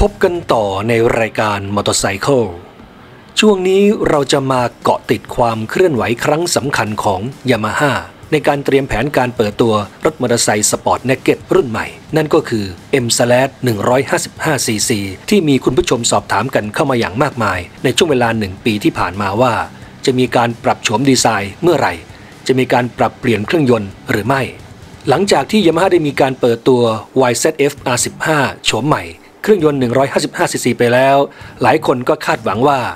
บกันต่อในรายการมอเตอร์ไซค์ช่วงนี้เราจะมาเกาะติดความเคลื่อนไหวครั้งสำคัญของ Yamaha ในการเตรียมแผนการเปิดตัวรถมอเตอร์ไซค์สปอร์ตเนกเก็ตรุ่นใหม่นั่นก็คือ M/155cc ที่มีคุณผู้ชมสอบถามกันเข้ามาอย่างมากมายในช่วงเวลา1 ปีที่ผ่านมาว่าจะมีการปรับโฉมดีไซน์เมื่อไหร่จะมีการปรับเปลี่ยนเครื่องยนต์หรือไม่หลังจากที่ Yamaha ได้มีการเปิดตัว YZF R15 โฉมใหม่เครื่องยนต์ 155cc ไปแล้วหลายคนก็คาดหวังว่า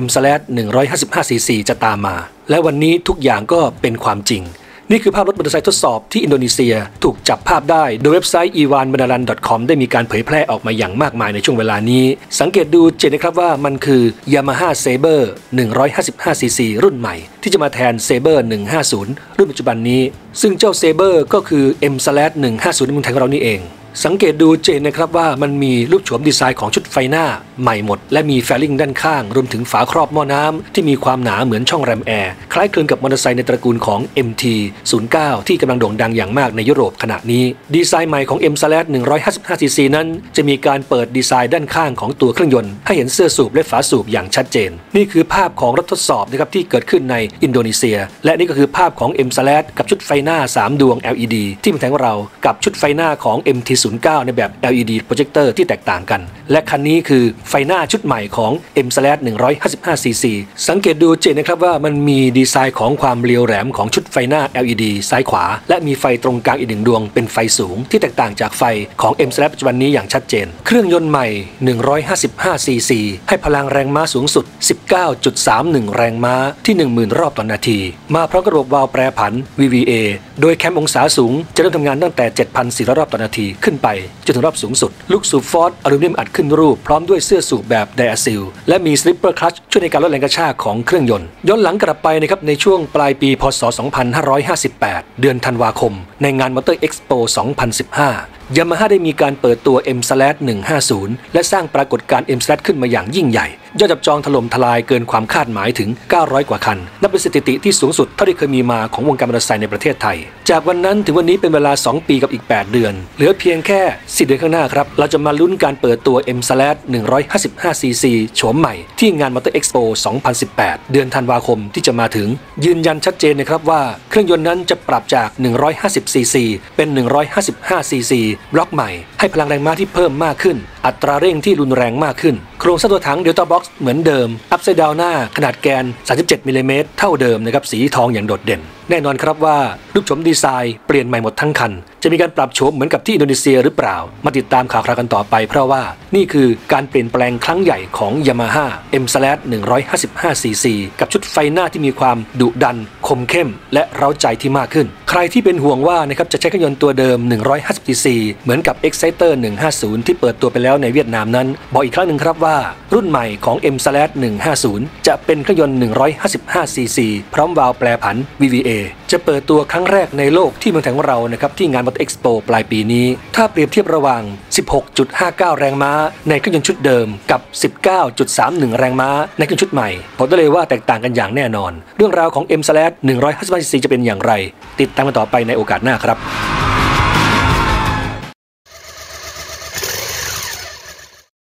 M/155cc จะตามมาและวันนี้ทุกอย่างก็เป็นความจริงนี่คือภาพรถมอเตอร์ไซค์ทดสอบที่อินโดนีเซียถูกจับภาพได้โดยเว็บไซต์ iwanbenaran.com ได้มีการเผยแพร่ออกมาอย่างมากมายในช่วงเวลานี้สังเกตดูเจนนะครับว่ามันคือ Yamaha Saber 155cc รุ่นใหม่ที่จะมาแทน Saber 150 รุ่นปัจจุบันนี้ซึ่งเจ้า Saber ก็คือ M/150 ในเมืองไทยของเรานี่เองสังเกตดูเจนนะครับว่ามันมีรูปโฉมดีไซน์ของชุดไฟหน้าใหม่หมดและมีแฟลิงด้านข้างรวมถึงฝาครอบหม้อน้ำที่มีความหนาเหมือนช่องแรมแอร์คล้ายคลึงกับมอเตอร์ไซค์ในตระกูลของ MT-09 ที่กำลังโด่งดังอย่างมากในยุโรปขณะนี้ดีไซน์ใหม่ของ M/155cc นั้นจะมีการเปิดดีไซน์ด้านข้างของตัวเครื่องยนต์ให้เห็นเสื้อสูบและฝาสูบอย่างชัดเจนนี่คือภาพของรถทดสอบนะครับที่เกิดขึ้นในอินโดนีเซียและนี่ก็คือภาพของ M/ กับชุดไฟหน้า3ดวง LED ที่เมืองไทยของเรากับชุดไฟหน้าของ MT-09 ในแบบ LED โปรเจคเตอร์ที่แตกต่างกันและคันนี้คือไฟหน้าชุดใหม่ของ M/155cc สังเกตดูเจนนะครับว่ามันมีดีไซน์ของความเรียวแหลมของชุดไฟหน้า LED ซ้ายขวาและมีไฟตรงกลางอีก1 ดวงเป็นไฟสูงที่แตกต่างจากไฟของ M/ ปัจจุบันนี้อย่างชัดเจนเครื่องยนต์ใหม่ 155cc ให้พลังแรงม้าสูงสุด 19.31 แรงม้าที่ 10,000 รอบต่อนาทีมาพร้อมกับระบบวาล์วแปรผัน VVA โดยแคมองศาสูงจะเริ่มทำงานตั้งแต่ 7,400 รอบต่อนาทีขึ้นไปจนถึงรอบสูงสุดลูกสูบฟอร์ดอลูมิเนียมอัดขึ้นรูปพร้อมด้วยเสื้อสูบแบบไดอะซิลและมีสลิปเปอร์คลัตช์ช่วยในการลดแรงกระชากของเครื่องยนต์ย้อนหลังกลับไปนะครับในช่วงปลายปีพ.ศ. 2558เดือนธันวาคมในงานมอเตอร์เอ็กซ์โป 2015 Yamaha ได้มีการเปิดตัว M/150 และสร้างปรากฏการณ์ M/ ขึ้นมาอย่างยิ่งใหญ่ยอดจับจองถล่มทลายเกินความคาดหมายถึง900 กว่าคันนับเป็นสถิติที่สูงสุดเท่าที่เคยมีมาของวงการมอเตอร์ไซค์ในประเทศไทยจากวันนั้นถึงวันนี้เป็นเวลา2 ปีกับอีก8 เดือนเหลือเพียงแค่4 เดือนข้างหน้าครับเราจะมาลุ้นการเปิดตัว M/155cc โฉมใหม่ที่งานมอเตอร์เอ็กซ์โป 2018 เดือนธันวาคมที่จะมาถึงยืนยันชัดเจนนะครับว่าเครื่องยนต์นั้นจะปรับจาก 150cc เป็น 155cc บล็อกใหม่ให้พลังแรงม้าที่เพิ่มมากขึ้นอัตราเร่งที่รุนแรงมากขึ้นโครงสร้างตัวถัง Delta Box เหมือนเดิมอัพไซด์ดาวน์หน้าขนาดแกน 37 มิลลิเมตรเท่าเดิมนะครับสีทองอย่างโดดเด่นแน่นอนครับว่ารูปโฉมดีไซน์เปลี่ยนใหม่หมดทั้งคันจะมีการปรับโฉมเหมือนกับที่อินโดนีเซียหรือเปล่ามาติดตามข่าวคราวกันต่อไปเพราะว่านี่คือการเปลี่ยนแปลงครั้งใหญ่ของ Yamaha M/155cc กับชุดไฟหน้าที่มีความดุดันคมเข้มและเร้าใจที่มากขึ้นใครที่เป็นห่วงว่านะครับจะใช้เครื่องยนต์ตัวเดิม 150cc เหมือนกับ Exciter 150 ที่เปิดตัวไปแล้วในเวียดนามนั้นบอกอีกครั้งหนึ่งครับว่ารุ่นใหม่ของ M/150 จะเป็นเครื่องยนต์ 155cc พร้อมวาล์วแปรผัน VVA จะเปิดตัวครั้งแรกในโลกที่เมืองไทยของเรานะครับที่งาน Motor Expo ปลายปีนี้ถ้าเปรียบเทียบระหว่าง 16.59 แรงม้าในเครื่องยนต์ชุดเดิมกับ 19.31 แรงม้าในเครื่องชุดใหม่ผมได้เลยว่าแตกต่างกันอย่างแน่นอนเรื่องราวของ M/155cc จะเป็นอย่างไรติดตามกันต่อไปในโอกาสหน้าครับ